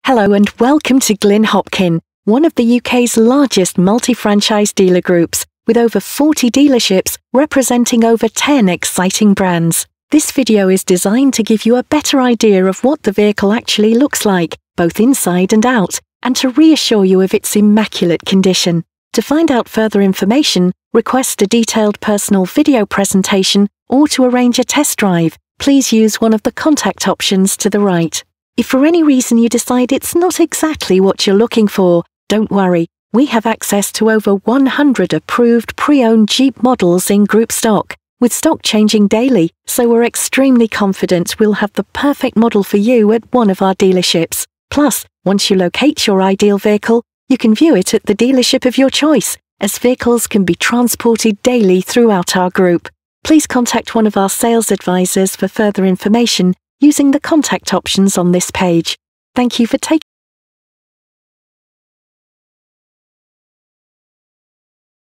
Hello and welcome to Glyn Hopkin, one of the UK's largest multi-franchise dealer groups, with over 40 dealerships representing over 10 exciting brands. This video is designed to give you a better idea of what the vehicle actually looks like, both inside and out, and to reassure you of its immaculate condition. To find out further information, request a detailed personal video presentation, or to arrange a test drive, please use one of the contact options to the right. If for any reason you decide it's not exactly what you're looking for, don't worry. We have access to over 100 approved pre-owned Jeep models in group stock, with stock changing daily, so we're extremely confident we'll have the perfect model for you at one of our dealerships. Plus, once you locate your ideal vehicle, you can view it at the dealership of your choice, as vehicles can be transported daily throughout our group. Please contact one of our sales advisors for further information using the contact options on this page. Thank you for taking